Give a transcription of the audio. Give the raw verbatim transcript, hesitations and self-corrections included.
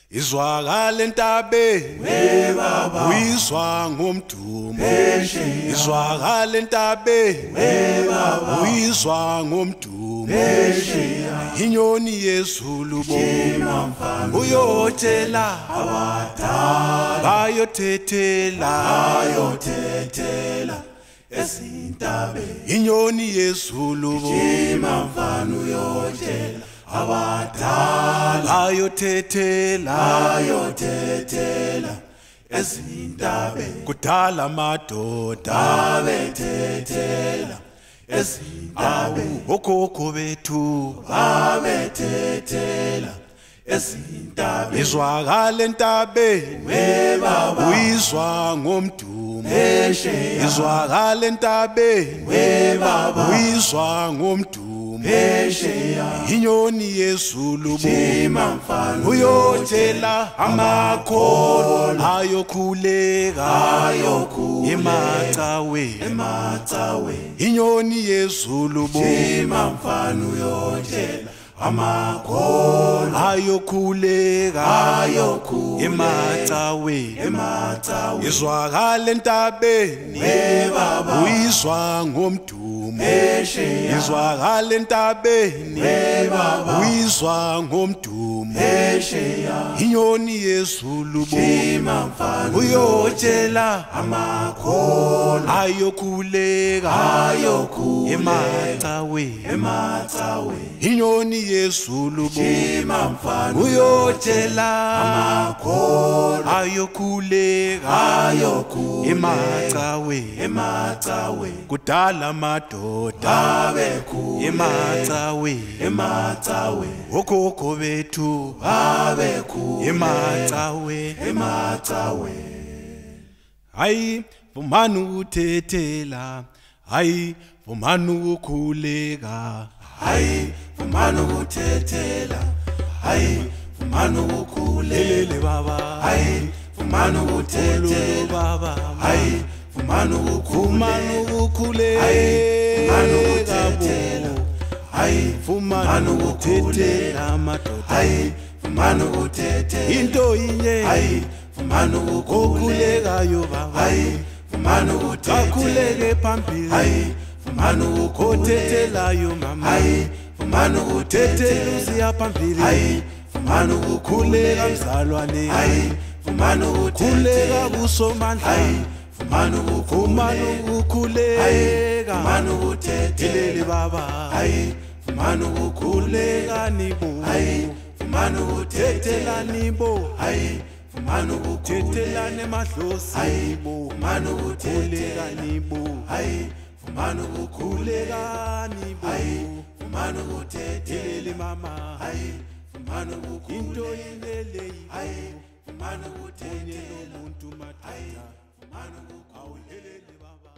Izwakala entabeni we baba uyizwa ngomdumo phesheya Izwakala entabeni we baba uyizwa ngomdumo phesheya Inyoni yezulu Jima mfana uyotshela abadala bayotethela bayotethela ezintabeni Inyoni yezulu Jima mfana uyotshela abadala bayotethela bayotethela ezintabeni kudala amadoda babethethela ezintabeni okhokho bethu babethethela ezintabeni izwakala entabeni we baba uyizwa ngomdumo phesheya izwakala entabeni we baba uyizwa ngomdumo phesheya Inyoni yezulu Jima mfana uyotshela amakhono ayokhuleka ayokhuleka emacaweni emacaweni Inyoni yezulu Jima mfana uyotshela amakhono ayokhuleka ayokhuleka emacaweni emacaweni izwakala entabeni we baba uyizwa ngomdumo phesheya izwakala entabeni we baba uyizwa ngomdumo phesheya Inyoni yezulu Jima mfana uyotshela amakhono ayokhuleka ayokhuleka emacaweni emacaweni Inyoni yezulu Jima mfana uyotshela amakhono ayokhuleka ayokhuleka emacaweni emacaweni kudala amadoda babekhuleka emacaweni emacaweni okhokho bethu babekhuleka emacaweni emacaweni hayi vumani ukuthethela hayi vumani ukukhuleka hayi vumani ukuthethela hayi vumani ukukhuleka lele baba hayi vumani Olo ukuthethela baba hayi vumani vumani ukukhuleka hayi vumani vumani ukuthethela hayi ukuthethela vumani ukuthethela amadoda hayi vumani ukuthethela into inye hayi vumani ukukhuleka okhulekayo baba hayi vumani ukuthethela akhuleke phambili hayi vumani ukukhuleka othethelayo mama hayi vumani ukuthethela thethela usiya phambili hayi vumani ukukhuleka khuleka mzalwane hayi vumani ukuthethela khuleka busomandla hayi vumani vumani ukukhuleka hayi ukukhuleka vumani ukuthethela lele baba hayi vumani ukukhuleka khuleka nibo hayi vumani ukuthethela thethela nibo hayi vumani ukukhuleka thethelane emadlozi hayi bo vumani khuleka ukuthethela nibo hayi vumani ukukhuleka khuleka nibo hayi vumani ukuthethela lele mama hayi vumani into ukukhuleka inele hayi vumani onye ukuthethela nomuntu madoda vumani ukukhuleka awuhelele baba